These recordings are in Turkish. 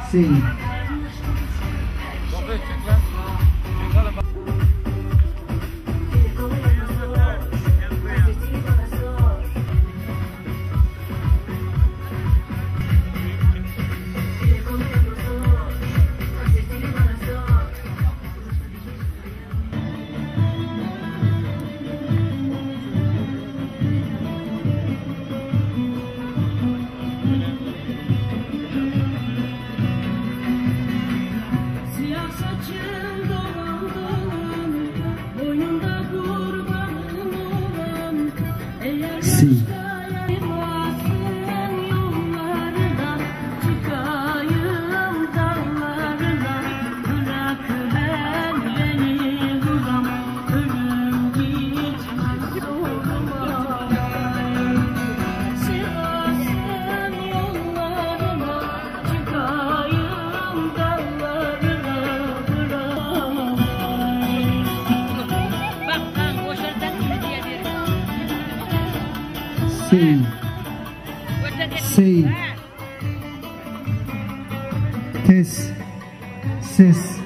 Sim. Sim. Sim. Sim. Kes. Ses.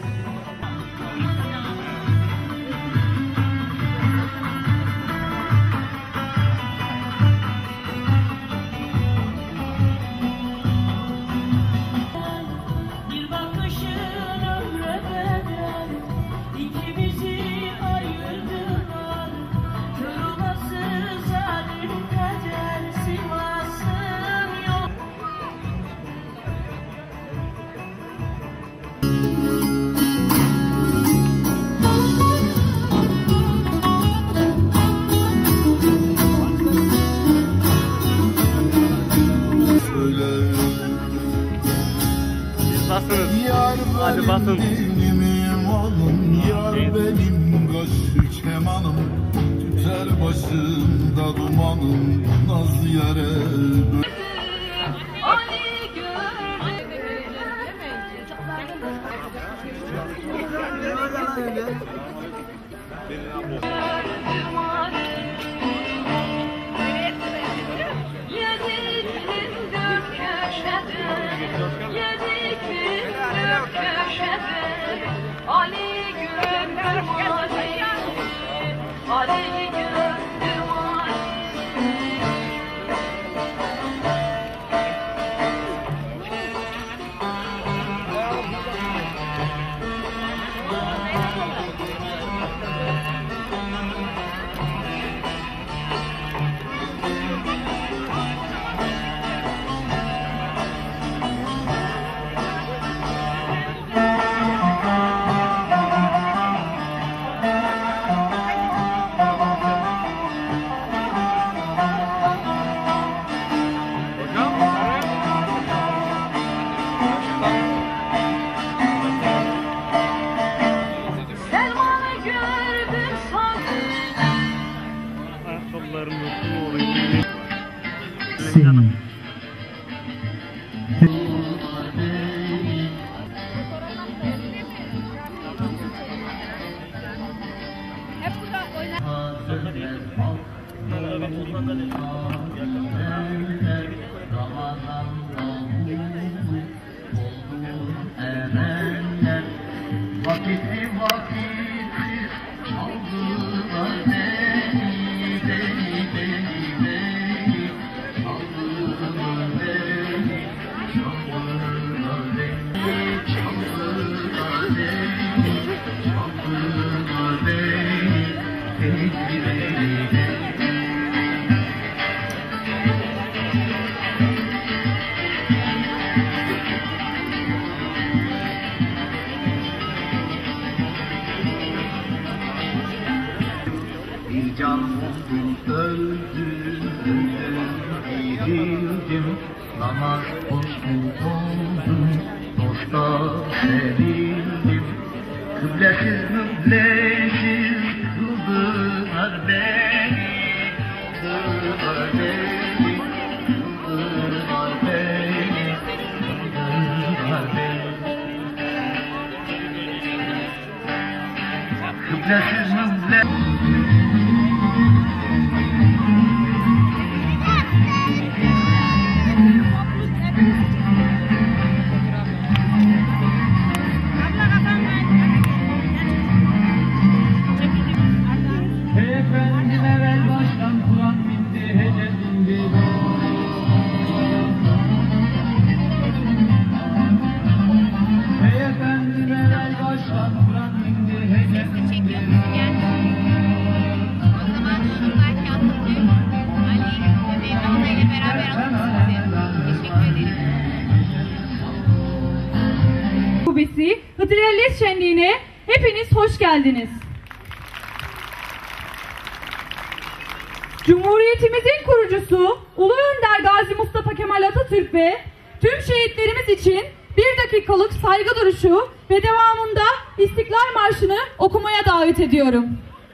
Bir bakışın ömre bedel, ikimizi ayırdılar. Kör olası zalim kader, Sivas'ın yok. Yar Hadi basın. benim oğlum, yar benim kaşı kemanım, tüter başımda dumanım, nazlı yare. Ali Yediklim dört köşede, yediklim dört köşede, Ali gündür mali, Ali gündür mali. Selman'ı gördüm sandım. Ayakkabılarını unuttum orayı. Sim. Vakiti vakiti çaldılar beni, beni, beni, beni, çaldılar beni, çaldılar beni, çaldılar beni, çaldılar beni, beni, beni, beni. Bir can oldum, öldüm, eğildim, namaz kuşu oldum, dosta sevildim. Kıblesiz müblesiz kıldılar beni, kıldılar beni, kıldılar beni, kıldılar beni. Kıblesiz müblesiz. merkezi Hıdrellez Şenliği'ne hepiniz hoş geldiniz. Cumhuriyetimizin kurucusu Ulu Önder Gazi Mustafa Kemal Atatürk ve tüm şehitlerimiz için bir dakikalık saygı duruşu ve devamında İstiklal Marşı'nı okumaya davet ediyorum.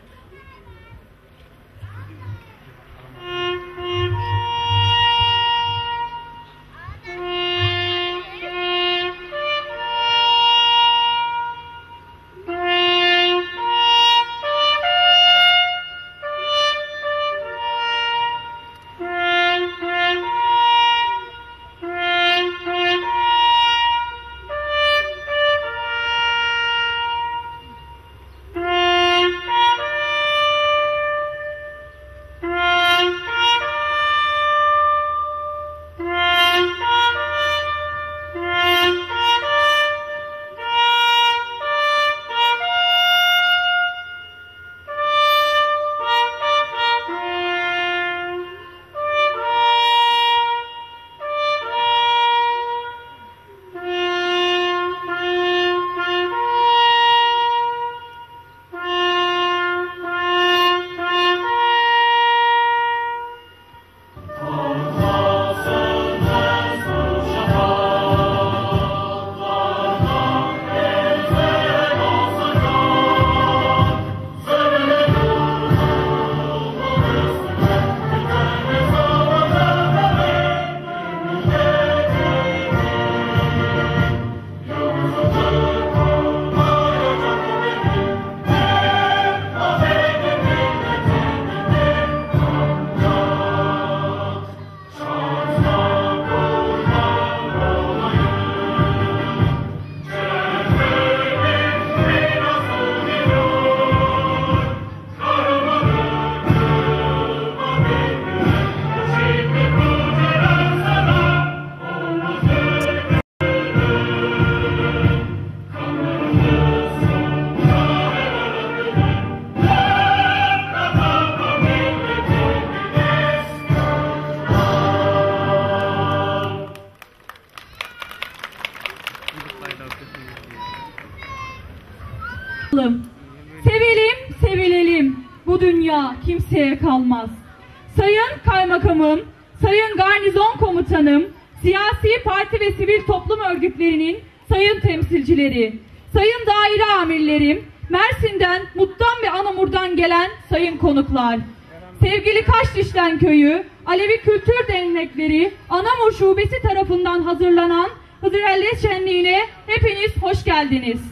Sevelim, sevilelim. Bu dünya kimseye kalmaz. Sayın Kaymakamım, Sayın Garnizon Komutanım, siyasi parti ve sivil toplum örgütlerinin sayın temsilcileri, sayın daire amirlerim, Mersin'den, Mut'tan ve Anamur'dan gelen sayın konuklar, sevgili Kaşdişlen Köyü, Alevi Kültür Dernekleri, Anamur Şubesi tarafından hazırlanan Hıdrellez Şenliği'ne hepiniz hoş geldiniz.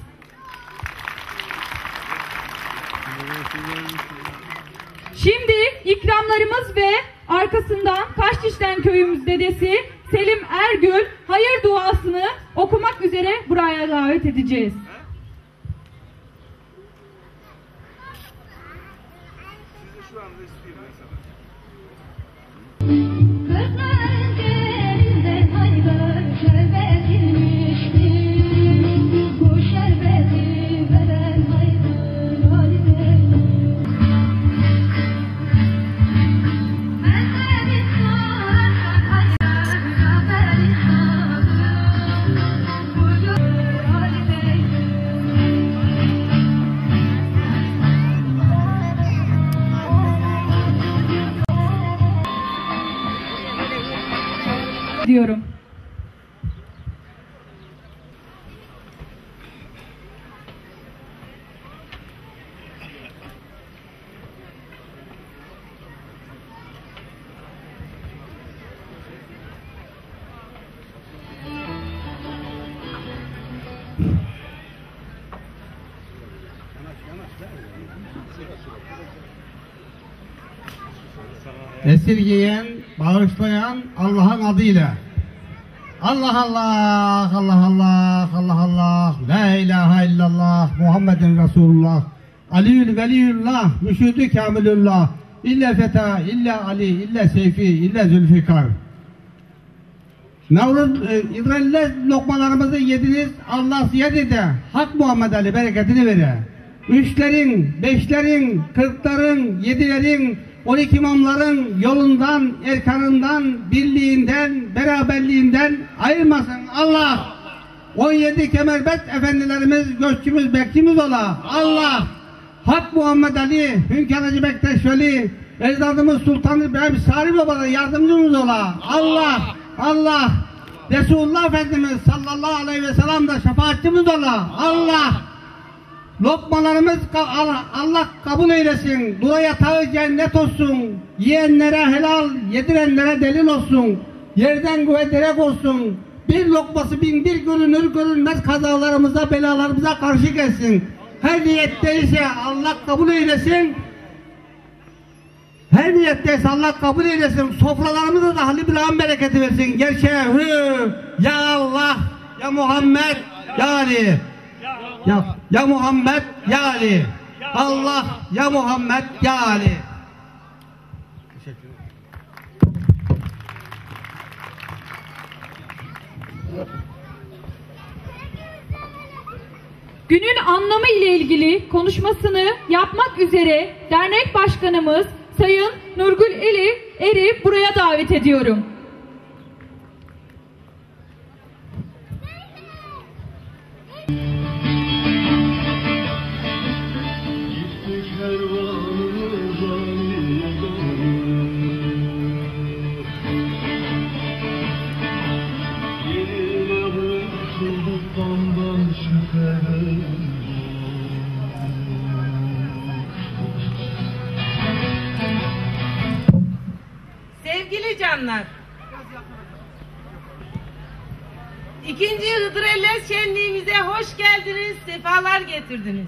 Şimdi ikramlarımız ve arkasından Kaşdişlen Köyümüz dedesi Selim Ergül hayır duasını okumak üzere buraya davet edeceğiz. Diyorum. Esirgeyen, bağışlayan Allah'ın adıyla. Allah Allah, Allah Allah, Allah Allah, La ilahe illallah, Muhammedin Resulullah, Aliül Veliyullah, Müşüdü Kamilullah, İlla Feta, İlla Ali, İlla Seyfi, İlla Zülfikar. Navruz, İdrellez lokmalarımızı yediniz, Allah size de Hak Muhammed Ali bereketini verir. Üçlerin, beşlerin, kırkların, yedilerin, 12 imamların yolundan, erkanından, birliğinden, beraberliğinden ayırmasın Allah. 17 kemerbet efendilerimiz, göççümüz, bekçimiz ola. Allah, Hak Muhammed Ali, Hünkar Hacı Bektaş Veli, ecdadımız Sultan İbrahim Sarı Baba'da yardımcımız ola. Allah, Allah, Resulullah Efendimiz sallallahu aleyhi ve sellem de şefaatçimiz ola. Allah, lokmalarımız Allah kabul eylesin. Dura yatağı cennet olsun. Yiyenlere helal, yedirenlere delil olsun. Yerden göğe direk olsun. Bir lokması bin bir görünür görünmez kazalarımıza, belalarımıza karşı gelsin. Her niyetteyse Allah kabul eylesin. Her niyetteyse Allah kabul eylesin. Sofralarımıza da halil bilahın bereketi versin. Gerçeğe ya Allah, ya Muhammed, ya Ali. Ya Muhammed, ya Ali. Allah, ya Muhammed, ya Ali. Günün anlamı ile ilgili konuşmasını yapmak üzere dernek başkanımız Sayın Nurgül Eri buraya davet ediyorum. Sevgili canlar, İkinci Hıdrellez şenliğimize hoş geldiniz, sefalar getirdiniz.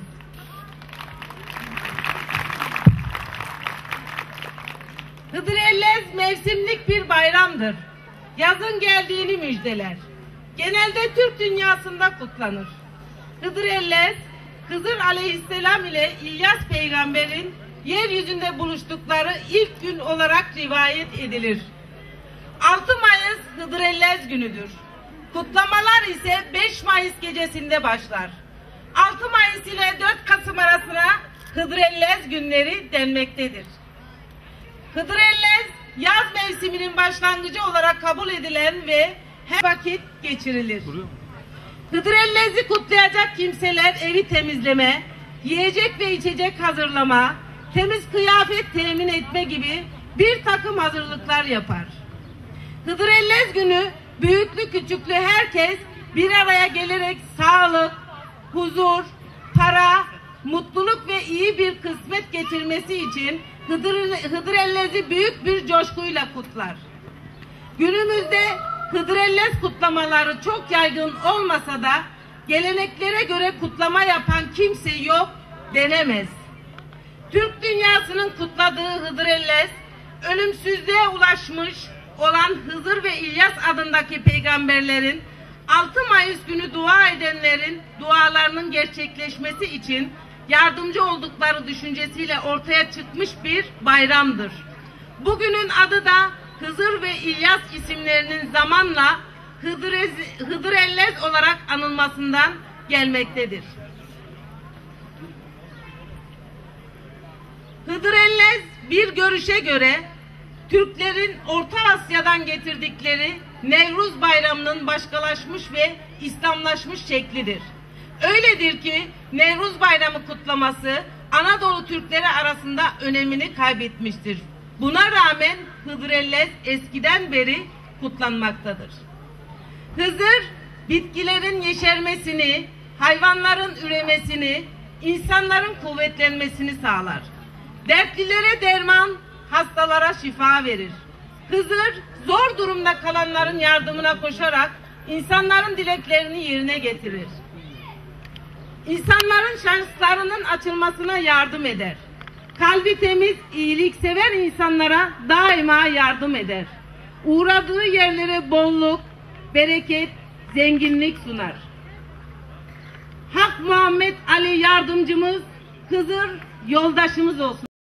Hıdrellez mevsimlik bir bayramdır. Yazın geldiğini müjdeler. Genelde Türk dünyasında kutlanır. Hıdrellez, Hızır Aleyhisselam ile İlyas Peygamber'in yeryüzünde buluştukları ilk gün olarak rivayet edilir. 6 Mayıs Hıdrellez günüdür. Kutlamalar ise 5 Mayıs gecesinde başlar. 6 Mayıs ile 4 Kasım arasına Hıdrellez günleri denmektedir. Hıdrellez yaz mevsiminin başlangıcı olarak kabul edilen ve her vakit geçirilir. Hıdrellez'i kutlayacak kimseler evi temizleme, yiyecek ve içecek hazırlama, temiz kıyafet temin etme gibi bir takım hazırlıklar yapar. Hıdrellez günü büyüklü küçüklü herkes bir araya gelerek sağlık, huzur, para, mutluluk ve iyi bir kısmet getirmesi için Hıdrellez'i büyük bir coşkuyla kutlar. Günümüzde Hıdrellez kutlamaları çok yaygın olmasa da geleneklere göre kutlama yapan kimse yok denemez. Türk dünyasının kutladığı Hıdrellez, ölümsüzlüğe ulaşmış olan Hızır ve İlyas adındaki peygamberlerin 6 Mayıs günü dua edenlerin dualarının gerçekleşmesi için yardımcı oldukları düşüncesiyle ortaya çıkmış bir bayramdır. Bugünün adı da Hızır ve İlyas isimlerinin zamanla Hıdrellez olarak anılmasından gelmektedir. Hıdrellez bir görüşe göre Türklerin Orta Asya'dan getirdikleri Nevruz Bayramı'nın başkalaşmış ve İslamlaşmış şeklidir. Öyledir ki Nevruz Bayramı kutlaması Anadolu Türkleri arasında önemini kaybetmiştir. Buna rağmen Hıdrellez eskiden beri kutlanmaktadır. Hızır, bitkilerin yeşermesini, hayvanların üremesini, insanların kuvvetlenmesini sağlar. Dertlilere derman, hastalara şifa verir. Hızır, zor durumda kalanların yardımına koşarak insanların dileklerini yerine getirir. İnsanların şanslarının açılmasına yardım eder. Kalbi temiz, iyiliksever insanlara daima yardım eder. Uğradığı yerlere bolluk, bereket, zenginlik sunar. Hak Muhammed Ali yardımcımız, Hızır yoldaşımız olsun.